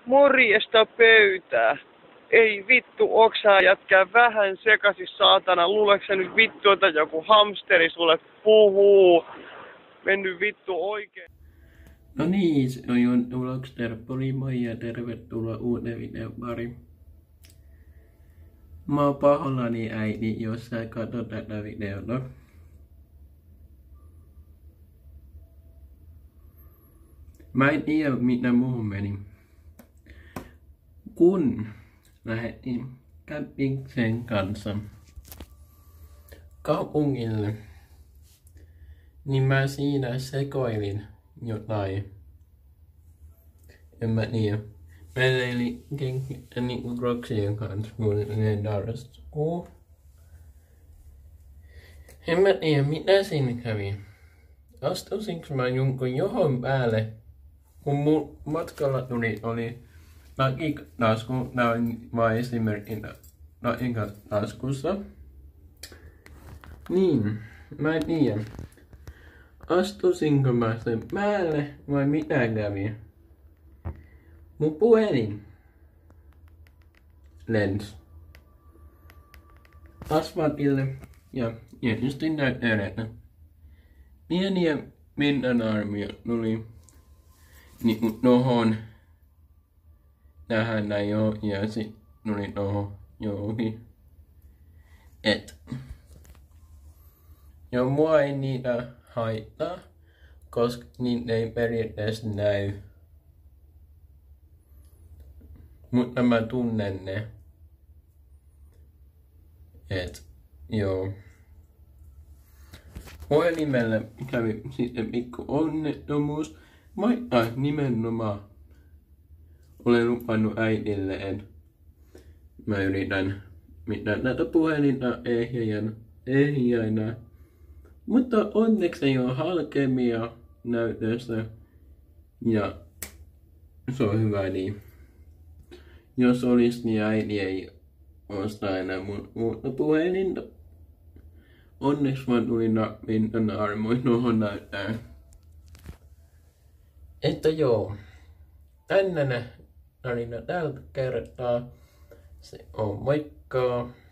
Morjesta pöytää. Ei vittu, oksaa jätkää vähän sekaisin saatana. Luuleeko nyt vittu, että joku hamsteri sulle puhuu? Mennyt vittu oikein. No niin, se on Jonttu Vlogs, terppoli moi ja tervetuloa uuteen videon pariin. Mä oon pahoillani äiti, jos sä katsot tätä videota. Mä en tiedä mitä muuhun meni. Kun lähdettiin kämpiksen kanssa kaupungille, niin mä siinä sekoilin jotain. En mä tiedä. Mä leilin niinku Crocsien kanssa, kun ne darrastuu. En mä tiedä mitä siinä kävi. Astuisinko mä jonkun johon päälle, kun mun matkalla oli takitasku, tää on vaan esimerkkinä taskussa. Niin, mä en tiedä. Astuisinko mä sen päälle vai mitä kävi? Mun puhelin lensi asfaltille ja tietysti näyttää, pieniä pintanarmia tuli niinku tohon tähän näin jo ja sit tuli tohon johonkin. Ja mua ei niitä haittaa, koska niitä ei periaatteessa näy. Mutta mä tunnen ne. Joo. Puhelimella kävi sitten pikku onnettomuus. Nimenomaan olen lupannut äidille, että mä yritän mitään tätä puhelinta ehjänä. Mutta onneksi ei ole halkeamia näytössä. Ja se on hyvä niin. Jos olisi, niin äiti ei osta enää muuta puhelinta. Onneksi mä tulin pintanarmoin tuohon näyttää. Että joo. Tänne tarina tältä kertaa. Se on moikka.